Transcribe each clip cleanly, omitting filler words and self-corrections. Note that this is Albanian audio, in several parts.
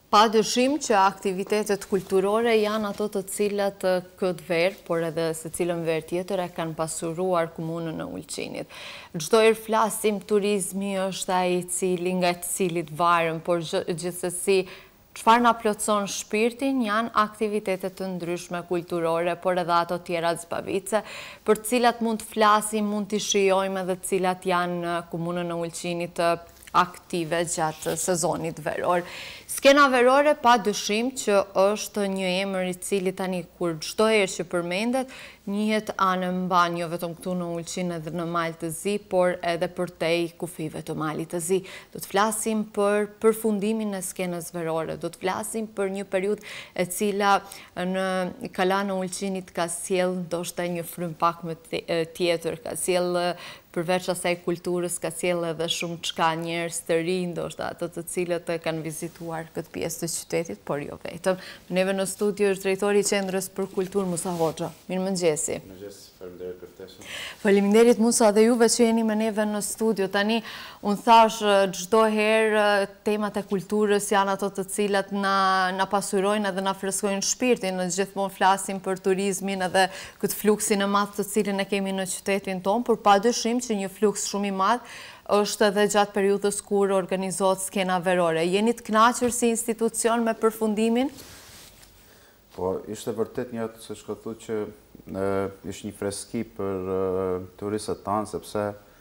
Pa dyshim që aktivitetet kulturore janë ato të cilat këtë verë, por edhe se cilën verë tjetër e kanë pasuruar komunën e Ulqinit. Çdo herë flasim, turizmi është ai i cili nga të cilit varëm, por gjithsesi çfarë na plotëson shpirtin janë aktivitetet të ndryshme kulturore, por edhe ato tjera zbavice, për të cilat mund të flasim, mund të shijojmë edhe të cilat janë në komunën e Ulqinit aktive gjatë sezonit veror. Skena verore pa dyshim që është një emër i cili tani kur çdo herë që përmendet, njihet anë mban jo vetëm këtu në Ulqin edhe në Malë të Zi, por edhe përtej kufive të Malit të Zi. Do të flasim për përfundimin e skenës verore, do të flasim për një periudhë e cila në Kalan e Ulqinit ka sjell ndoshta një frym pak më tjetër, ka sjell përveç asaj kulturës, ka sjell edhe shumë çka njerëz të rinj, ndoshta ato të cilët e kanë vizituar këtë pjesë të qytetit, por jo vetëm. Neve në studio është drejtori i Qendrës për Kulturë Musa Hoxha. Mirëmëngjesi. Mirëmëngjes, faleminderit për ftesën. Faleminderit Musa dhe juve që jeni me neve në studio. Tani unë thash çdo herë temat e kulturës janë ato të cilat na pasurojnë edhe na freskojnë shpirtin. Ne gjithmonë flasim për turizmin edhe këtë fluksin e madh të cilin e kemi në qytetin tonë, por padyshim që një fluks shumë i madh është edhe gjatë periudhës kur organizohet skena verore. Jeni të kënaqur si institucion me përfundimin? Po, ishte vërtet një atë që shkëthu që ishte një freski për turistët tanë, sepse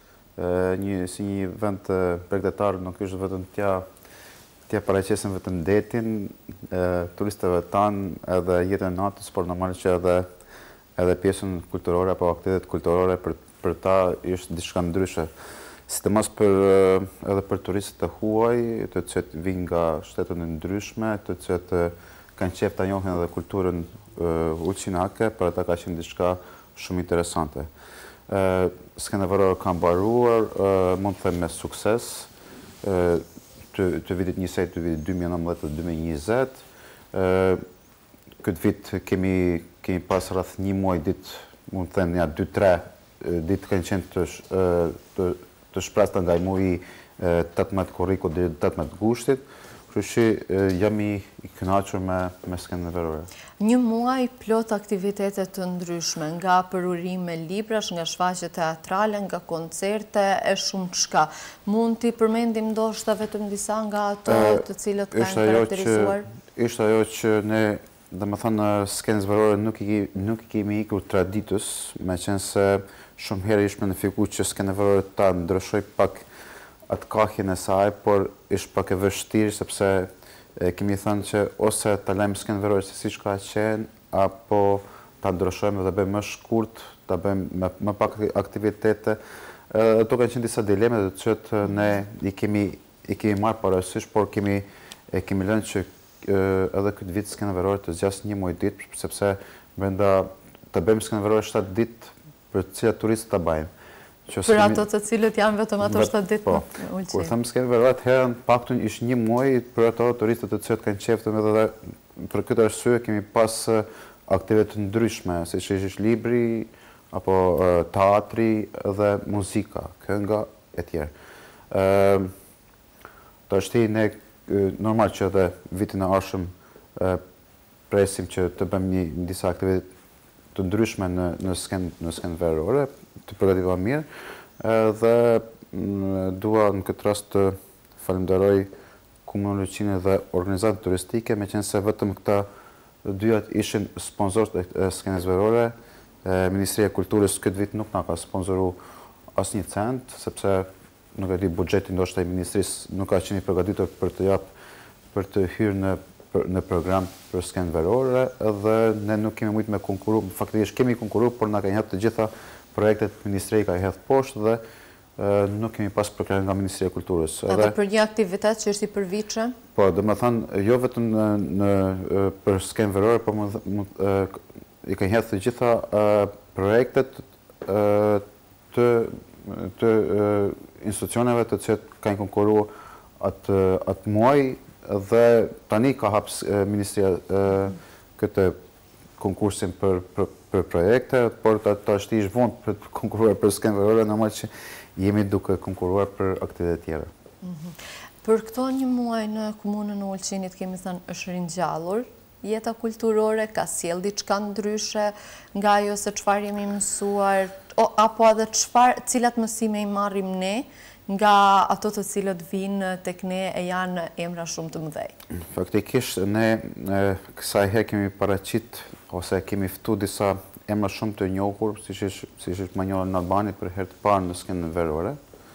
si një vend bregdetar nuk ishte vetëm tja paraqesin vetëm detin, turistëve tanë edhe jetën natës, por normal që edhe pjesën kulturore apo aktivitetet kulturore për ta ishte diçka ndryshe. Sidomos edhe për turistët e huaj, të cilët vinë nga shtete të ndryshme, të cilët kanë qejf ta njohin edhe kulturën ulqinake, për ata ka qenë diçka shumë interesante. Skena verore ka mbaruar, mund të them me sukses, të vitit njësej, të vitit 2019-2020. Këtë vit kemi pas rreth një muaj ditë, mund të them 2-3 ditë kanë qenë të shpresta nga i muji 18 korriku dhe 18 gushtit, kështu që jam i kënaqur me skenën verore. Një muaj plot aktivitete të ndryshme, nga përurime librash, nga shfaqje teatrale, nga koncerte, e shumë çka. Mund t'i përmendim ndoshta vetëm disa nga ato të cilët kanë karakterizuar? Ishte ajo që ne, domethënë në skenës verore nuk i kemi ikur traditës, me qenë se shumë herë ishme në fiku që skena verore ta ndryshoj pak atë kahjen e saj, por ishte pak e vështirë, sepse kemi thënë që ose ta lajmë skenën verore se siç ka qenë, apo ta ndryshojmë dhe bëjmë më shkurt, ta bëjmë më pak aktivitete. Ato kanë qenë disa dileme të cilat ne i kemi marrë parasysh, por kemi lënë që edhe këtë vit skena verore të zgjasë një muaj ditë, sepse brenda të bëjmë skena verore 7 ditë për të cilat turistët ta bajnë. Për ato të cilët janë vetëm ato 7 ditë në Ulqin. Kur them skenë verore, herën paktën ishte një muaj për ato turistët të cilët kanë qejf edhe për këtë arsye kemi pas aktivitete ndryshme, siç ishte libri apo teatri dhe muzika, kënga e tjerë. Tashti ne normal që edhe vitin e ardhshëm presim që të bëjmë një disa aktivitete të ndryshme në skenë verore, të përgatitura mirë, dhe dua në këtë rast të falenderoj Komunën e Ulqinit dhe organizatën turistike, me qenë se vetëm këta dyjat ishin sponsorët e skenës verore. Ministria e Kulturës këtë vit nuk na ka sponsoru asnjë cent, sepse nuk e di buxheti ndoshta i ministrisë nuk ka qenë i përgatitur për të hyrë në program për skenën verore, dhe ne nuk kemi mujtë me konkuru, faktikisht kemi konkuru, por na ka hedhë të gjitha projektet Ministria ka hedhë poshtë dhe nuk kemi pas përkryer nga Ministria e Kulturës. Edhe për një aktivitet që është i përvitshëm? Po, domethënë jo vetëm për skenën verore, por i kanë hedhë të gjitha projektet të institucioneve të cilat kanë konkuruar atë muaj, dhe tani ka hapë Ministria këtë konkursin për projekte, por ta është i vonë për të konkuruar për skenë verore, normal që jemi duke konkuruar për aktivitete tjera. Për këto një muaj në komunën e Ulqinit kemi thënë është ringjallur, jeta kulturore ka sjell diçka ndryshe nga ajo se çfarë jemi mësuar, apo edhe cilat mësime i marrim ne nga ato të cilët vinë tek ne e janë emra shumë të mëdhej. Faktikisht ne kësaj herë kemi paraqit ose kemi ftu disa emra shumë të njohur, siç është Manjola në Albani për herë të parë në skenën verore.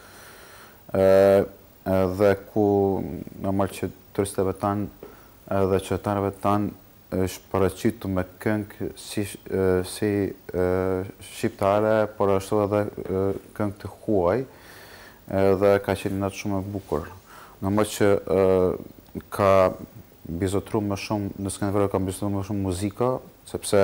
Dhe ku normal që turistëve tanë dhe qytetarëve tanë është paraqitur me këngë si shqiptare, por ashtu edhe këngë të huaj, dhe ka qenë natë shumë e bukur. Normal që ka bizotru më shumë, në skenën verore ka bizotru më shumë muzika, sepse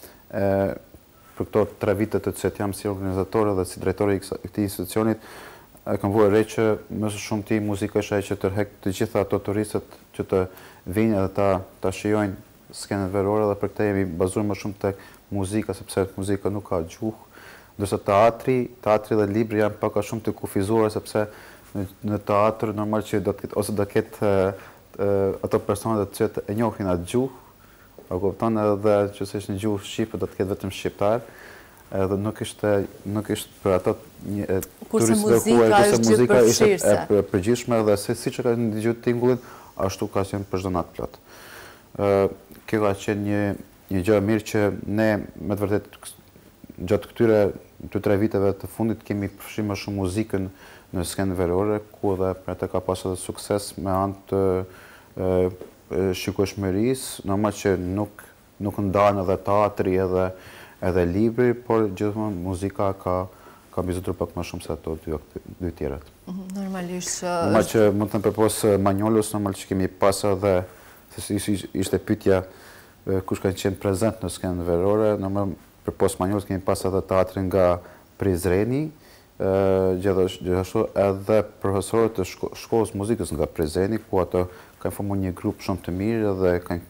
për këto 3 vite të cilat jam si organizator dhe si drejtori i këtij institucionit, kam vënë re që më së shumti muzika është ajo që tërheq të gjitha ato turistët që të vinë edhe ta shijojnë skenën verore, dhe për këtë jemi bazuar më shumë tek muzika, sepse muzika nuk ka gjuhë, ndërsa teatri dhe libri janë pak a shumë të kufizuar, sepse në teatr normal që do të ketë ato personat të cilët e njohin atë gjuhë, a kupton, edhe që se është në gjuhë shqipe do të ketë vetëm shqiptar, edhe nuk ishte për ato turistëve huaj, kurse muzika ishte e përgjithshme dhe siç e ka dëgjuar tingullin, ashtu ka qenë për çdo natë plot. Kjo ka qenë një gjë e mirë që ne me të vërtetë gjatë këtyre 2-3 viteve të fundit kemi përfshirë më shumë muzikën në skenën verore, ku edhe për atë ka pasur edhe sukses me anë të shikueshmërisë, normal që nuk ndahen edhe teatri edhe libri, por gjithmonë muzika ka bizotruar pak më shumë se ato dy tjerat. Normalisht normal që mund të them përpos Manjolës, normal që kemi pasur edhe se ishte pyetja kush ka qenë prezent në skenën verore, normal përpos Manjolës kemi pasur edhe teatrin nga Prizreni, gjithashtu edhe profesorët të shkollës muzikës nga Prizreni, ku ato kanë formuar një grup shumë të mirë dhe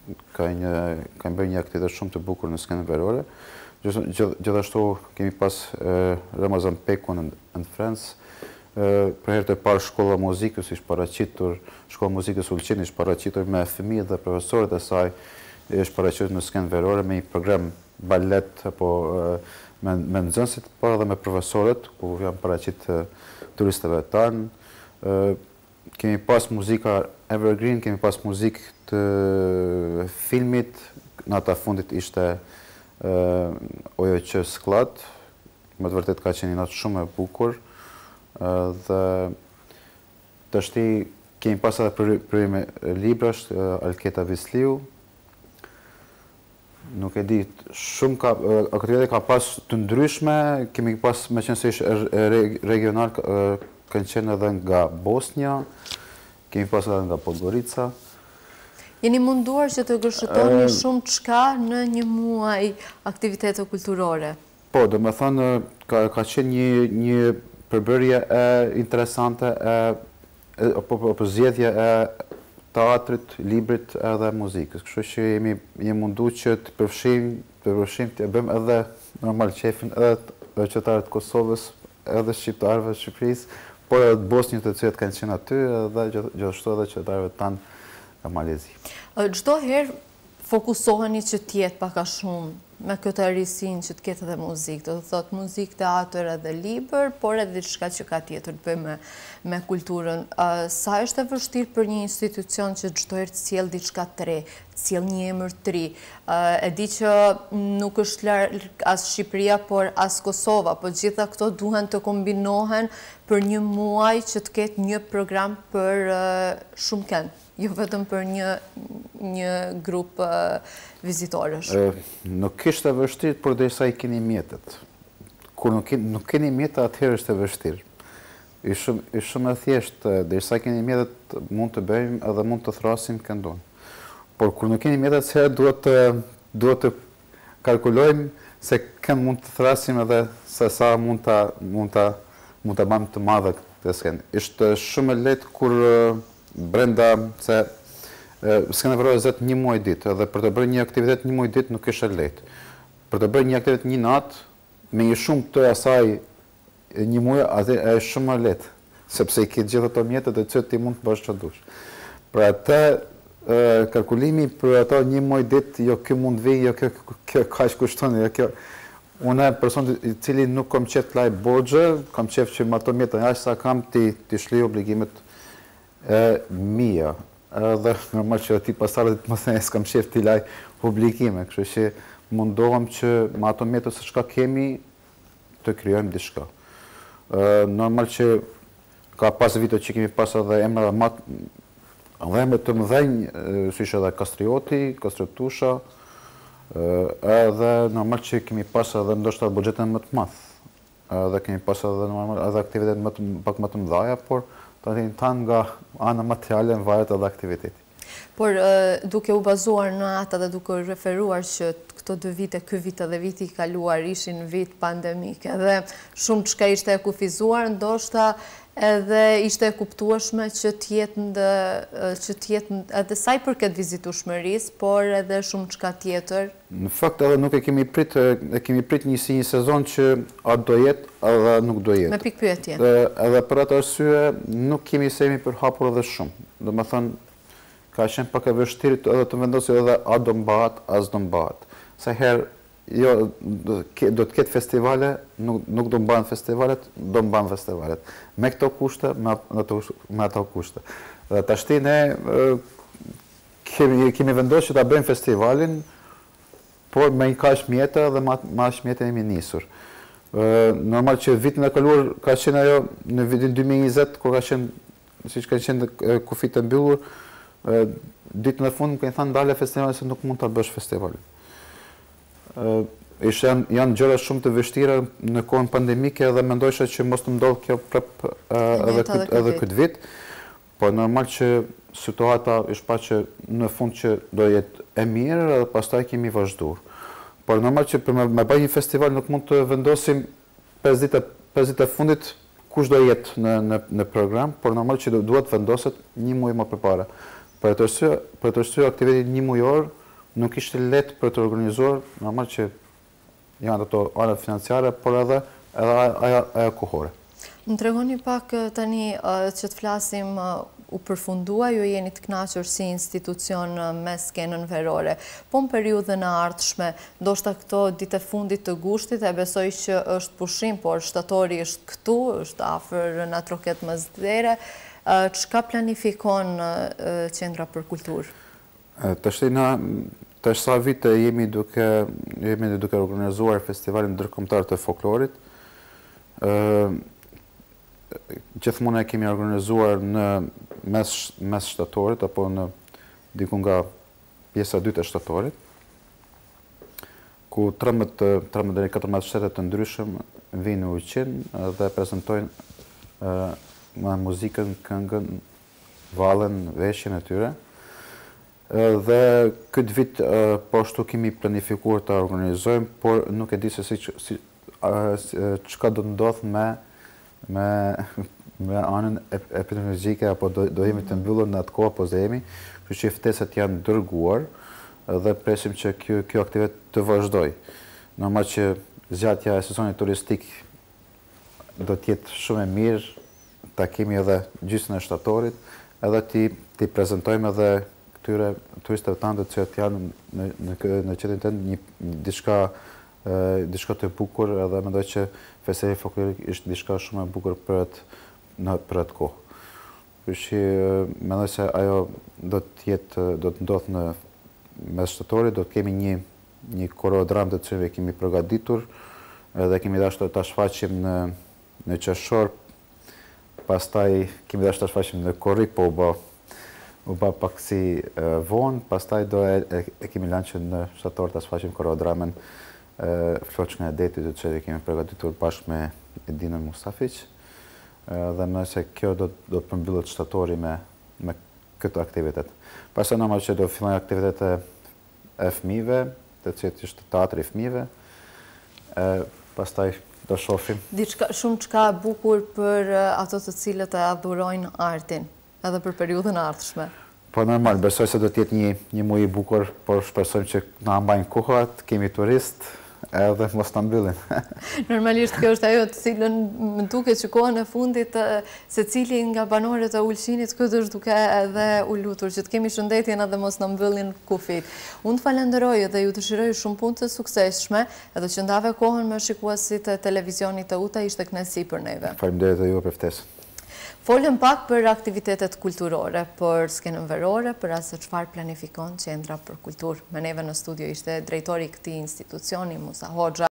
kanë bërë një aktivitet shumë të bukur në skenën verore. Gjithashtu kemi pas Ramazan Peku në Francë, për herë të parë shkolla muzikës ishte paraqitur, shkolla muzikës Ulqini ishte paraqitur me fëmijët dhe profesorët e saj, është paraqitur në skenën verore me një program balet apo me nxënësit, por edhe me profesorët, ku janë paraqit turistëve tanë. Kemi pas muzika evergreen, kemi pas muzikë të filmit, nata fundit ishte Ojo që Sklat, me të vërtet ka qenë një natë shumë e bukur, dhe tashti kemi pas edhe përime librash, Alketa Visliu. Nuk e di, shumë aktivitete ka pas të ndryshme, kemi pas me qenë se ishte regional, kanë qenë edhe nga Bosnia, kemi pas edhe nga Podgorica. Jeni munduar që të gëshëtoni shumë çka në një muaj aktivitete kulturore? Po, do me thënë, ka qenë një përbërje interesante, apo zgjedhje e teatrit, librit edhe muzikës. Kështu që jemi mundu që të përfshim, të bëjmë edhe normal qefin edhe qytetarët Kosovës, edhe shqiptarëve të Shqipërisë, por edhe të Bosnjët të cilët kanë qenë aty, edhe gjithashtu edhe qytetarëve tanë nga Malezi. Çdo herë fokusoheni që t'jetë pak a shumë me këtë risin që t'ketë edhe muzikë, do të thotë muzikë, teatr edhe libër, por edhe diçka që ka tjetër të bëjë me kulturën. Sa është e vështirë për një institucion që çdo herë të sjell diçka të re, të sjell një emër të ri? E di që nuk është larg as Shqipëria, por as Kosova, po gjitha këto duhen të kombinohen për një muaj që të ketë një program për shumë kënd, jo vetëm për një grup vizitorësh. Nuk ishte vështirë, por derisa i keni mjetet. Kur nuk keni mjetet, atëherë është e vështirë. Ishte shumë e thjeshtë, derisa keni mjetet mund të bëjmë edhe mund të thrasim këndon. Por kur nuk keni mjetet, se duhet të kalkulojmë se kënd mund të thrasim edhe se sa mund të bëjmë të madhe këtë skenë. Ishte shumë e lehtë kur brenda se skena verore zet një muaj ditë, edhe për të bërë një aktivitet një muaj ditë nuk është e lehtë. Për të bërë një aktivitet një natë, me një shumë të asaj një muaj, atë është shumë e lehtë. sepse i ke gjithë ato mjetet dhe që ti mund të bësh që dush. Pra atë kalkulimi për ato një muaj ditë, jo kjo mund vi, jo kjo kaq kushton, jo kjo. Unë person i cili nuk kam qef të laj borxhe, kam qef që më ato mjetet aq sa kam ti shlij obligimet mia. Edhe normal që ti pasardhë të më thënë s'kam qef të laj obligime, kështu që mundohem që me ato mjetet se çka kemi të krijojmë diçka. Normal që ka pas vite që kemi pas edhe emra emra të mëdhenj, siç edhe Kastrioti, Kastritusha, edhe normal që kemi pas edhe ndoshta buxhetin më të madh. Edhe kemi pas edhe normal edhe aktivitet pak më të mëdha, por tani nga ana materiale varet edhe aktiviteti. Por duke u bazuar në ata dhe duke u referuar që këto 2 vite, ky vit dhe viti i kaluar ishin vit pandemike dhe shumë çka ishte e kufizuar, ndoshta edhe ishte e kuptueshme që t'jetë edhe sa i përket vizitueshmërisë, por edhe shumë çka tjetër. Në fakt edhe nuk e kemi prit një sezon që a do jetë edhe nuk do jetë. Me pikpyetje. Edhe për atë arsye nuk kemi semi për hapur edhe shumë. Domethënë ka qenë pak e vështirë edhe të vendosi edhe a do mbahet, as do mbahet. Sa herë jo, do të ketë festivale, nuk do mbahen festivalet, do mbahen festivalet. Me këto kushte, me ato kushte. Dhe tashti ne kemi vendosur që ta bëjmë festivalin, por me një kaq mjete dhe me aq mjete jemi nisur. Normal që vitin e kaluar ka qenë ajo në vitin 2020, kur ka qenë, siç ka qenë kufit të mbyllur, ditën e fundit më kanë thënë ndale festivalin se nuk mund ta bësh festivalin. Janë gjëra shumë të vështira në kohën pandemike dhe mendojsha që mos të ndodhë kjo prap edhe këtë vit, por normal që situata është pa që në fund që do jetë e mirë dhe pastaj kemi vazhduar. Por normal që për me bëj një festival nuk mund të vendosim 5 ditë e fundit kush do jetë në program, por normal që duhet vendoset një muaj më përpara. Për të arsye aktiviteti një mujor nuk ishte lehtë për të organizuar, normal që janë ato anët financiare, por edhe ajo kohore. Më tregoni pak tani që të flasim u përfundua, ju jeni të kënaqur si institucion me skenën verore. Po në periudhën e ardhshme, ndoshta këto ditë e fundit të gushtit, e besoj që është pushim, por shtatori është këtu, është afër në Troket Mesdhere. Çka planifikon Qendra për Kulturë? Tash sa vite jemi duke organizuar festivalin ndërkombëtar të folklorit. Gjithmonë e kemi organizuar në mes shtatorit apo në diku nga pjesa e dytë e shtatorit, ku 13 deri 14 shtete të ndryshëm vinë në Ulqin dhe prezantojnë me muzikën, këngën, vallën, veshjen e tyre. Dhe këtë vit po ashtu kemi planifikuar të organizojmë, por nuk e di se çka do të ndodh me anën epidemiologjike apo do jemi të mbyllur në atë kohë apo do jemi, kështu që ftesat janë dërguar dhe presim që kjo aktivitet të vazhdoj. Normal që zgjatja e sezonit turistik do të jetë shumë e mirë, ta kemi edhe gjysmën e shtatorit, edhe ti prezantojmë edhe këtyre turistëve tanë që janë në qytetin tënd diçka të bukur, edhe mendoj që festivali folklorik është diçka shumë e bukur për atë kohë. Kështu që mendoj se ajo do të ndodhë në mes shtatorit, do të kemi një korodram të cilëve kemi përgatitur dhe kemi dashur ta shfaqim në qershor, pastaj kemi dashur ta shfaqim në korrik, po u bë pak si vonë, pastaj do e kemi lënë që në shtator ta shfaqim korodramën Floçkën e Detit, të cilën kemi përgatitur bashkë me Edinën Mustafiq, dhe më se kjo do të përmbyllet shtatori me këtë aktivitet. Pastaj normal që do fillojnë aktivitetet e fëmijëve, të cilët është teatri i fëmijëve. Pastaj do shohim. Diçka shumë çka bukur për ato të cilët e adhurojnë artin, edhe për periudhën e ardhshme. Po normal, besoj se do të jetë një muaj i bukur, por shpresojmë që na mbajnë kohat, kemi turist, edhe mos të mbyllin. Normalisht kjo është ajo të cilën më duket që kohën e fundit se cili nga banorët e Ulqinit këtë është duke edhe u lutur, që të kemi shëndetjen edhe mos në mbyllin kufit. Unë të falenderoj dhe ju dëshiroj shumë punë të suksesshme, edhe që ndave kohën me shikuesit e televizionit të UTA ishte kënaqësi për neve. Faleminderit edhe ju për ftesën. Folëm pak për aktivitetet kulturore, për skenën verore, për asë çfarë planifikon Qendra për Kulturë. Me neve në studio ishte drejtori i këtij institucioni, Musa Hoxha.